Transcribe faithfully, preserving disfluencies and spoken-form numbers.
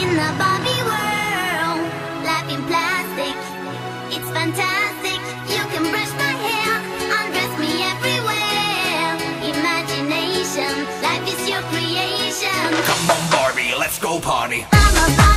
in a Barbie world, life in plastic, it's fantastic. You can brush my hair, undress me everywhere. Imagination, life is your creation. Come on Barbie, let's go party. I'm a Barbie.